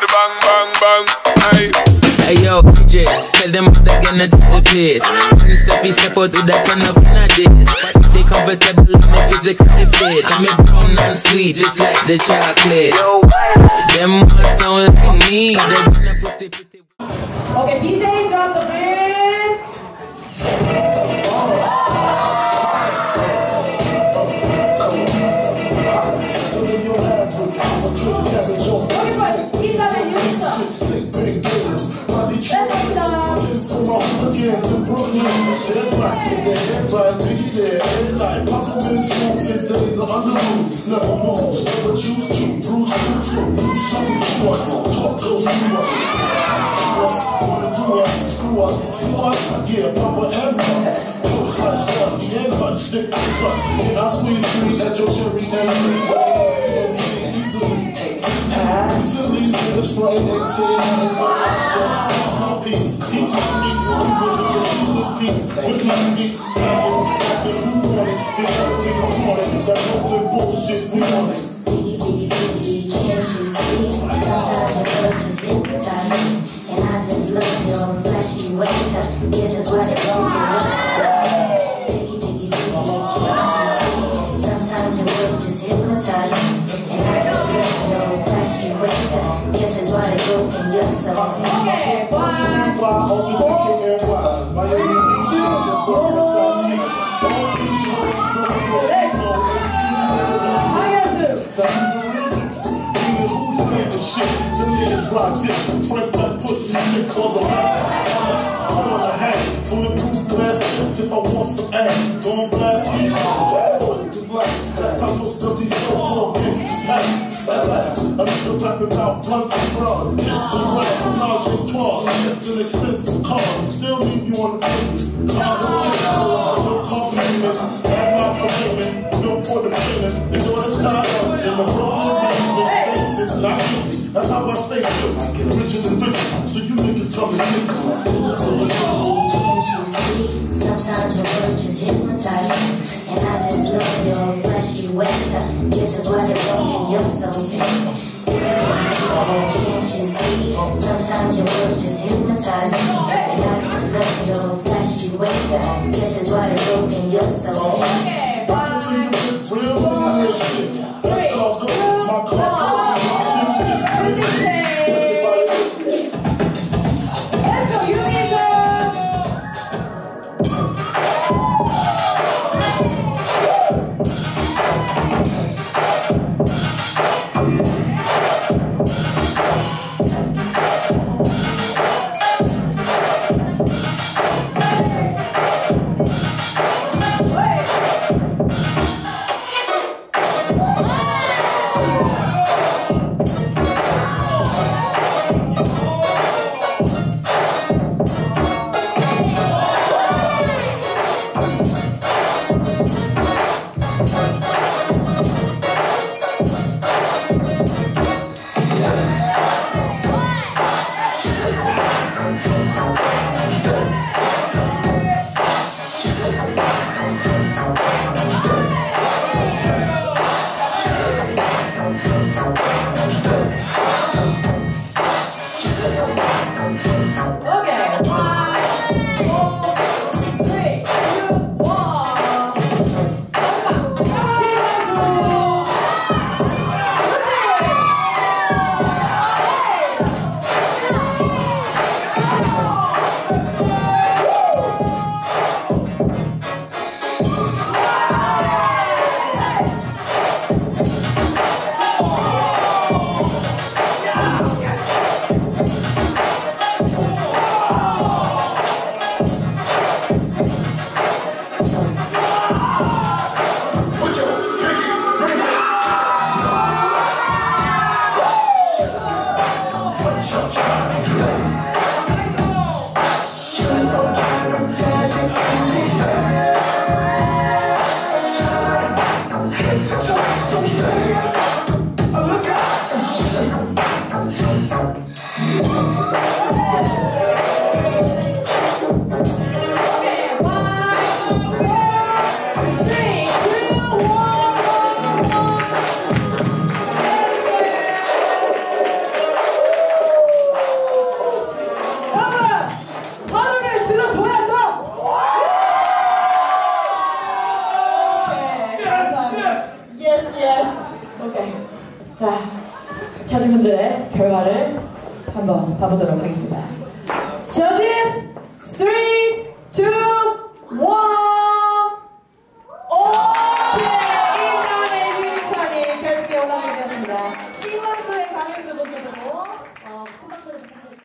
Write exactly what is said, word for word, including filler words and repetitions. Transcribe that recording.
the bang, bang, bang. Hey. Hey yo, D Js, tell them how they gonna take the place. When Steffi step out with that turn up in a days. But they comfortable and they physically fit. I'm a brown and sweet, just like the chocolate. Them all sound like me. They gonna put it, put it. Okay, D J, drop the beats. That's how I stay still. I get richer than rich. So you niggas come and hit. Sometimes your words just hypnotize me, and I just love your flashy ways. I guess that's why they're broken your soul. Can't you see? Sometimes your words just hypnotize me, and I just love your flashy ways. I guess that's why they're broken your soul. Real shit. That's called my car. 자, 저지분들의 결과를 한번 봐보도록 하겠습니다. 저지